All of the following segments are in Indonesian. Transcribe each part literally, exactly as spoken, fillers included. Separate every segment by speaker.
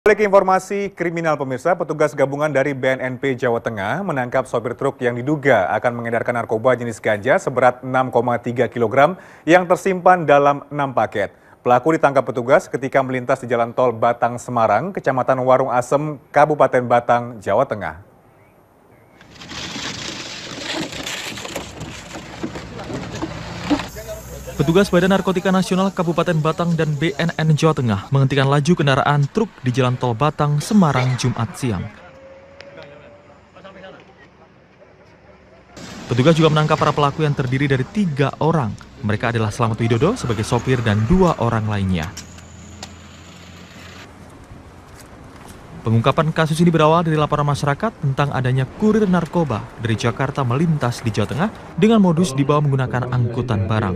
Speaker 1: Balik informasi kriminal pemirsa, petugas gabungan dari B N N P Jawa Tengah menangkap sopir truk yang diduga akan mengedarkan narkoba jenis ganja seberat enam koma tiga kilogram yang tersimpan dalam enam paket. Pelaku ditangkap petugas ketika melintas di Jalan Tol Batang Semarang, Kecamatan Warung Asem, Kabupaten Batang, Jawa Tengah.
Speaker 2: Petugas Badan Narkotika Nasional Kabupaten Batang dan B N N Jawa Tengah menghentikan laju kendaraan truk di Jalan Tol Batang, Semarang, Jumat siang. Petugas juga menangkap para pelaku yang terdiri dari tiga orang. Mereka adalah Slamet Widodo sebagai sopir dan dua orang lainnya. Pengungkapan kasus ini berawal dari laporan masyarakat tentang adanya kurir narkoba dari Jakarta melintas di Jawa Tengah dengan modus dibawa menggunakan angkutan barang.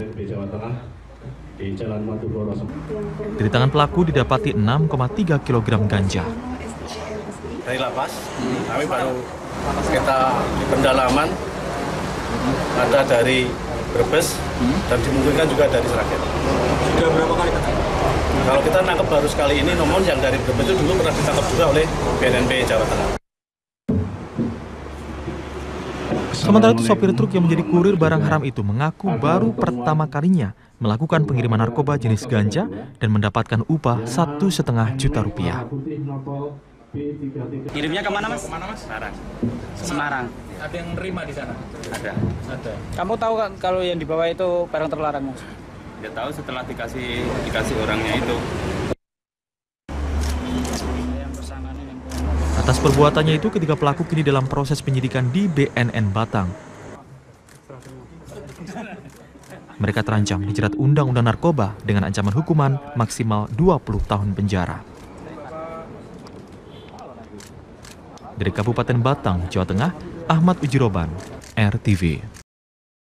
Speaker 2: Dari tangan pelaku didapati enam koma tiga kilogram ganja.
Speaker 3: Dari lapas, kami baru kita di pendalaman ada dari Brebes dan dimungkinkan juga dari Sragen.
Speaker 4: Sudah berapa kali ketangkap?
Speaker 3: Kalau kita nangkep baru sekali ini, namun yang dari Brebes itu dulu pernah ditangkap juga oleh B N N P Jawa Tengah.
Speaker 2: Sementara itu, sopir truk yang menjadi kurir barang haram itu mengaku baru pertama kalinya melakukan pengiriman narkoba jenis ganja dan mendapatkan upah satu setengah juta rupiah.
Speaker 5: Kirimnya kemana, Mas?
Speaker 4: Kemana, Mas?
Speaker 5: Semarang. Semarang.
Speaker 4: Ada yang nerima di sana?
Speaker 5: Ada.
Speaker 4: Ada.
Speaker 5: Kamu tahu kan kalau yang dibawa itu barang terlarang, Mas?
Speaker 6: Dia tahu setelah dikasih dikasih orangnya itu.
Speaker 2: Atas perbuatannya itu, ketiga pelaku kini dalam proses penyidikan di B N N Batang. Mereka terancam dijerat Undang-Undang Narkoba dengan ancaman hukuman maksimal dua puluh tahun penjara. Dari Kabupaten Batang, Jawa Tengah, Ahmad Ujiroban, R T V.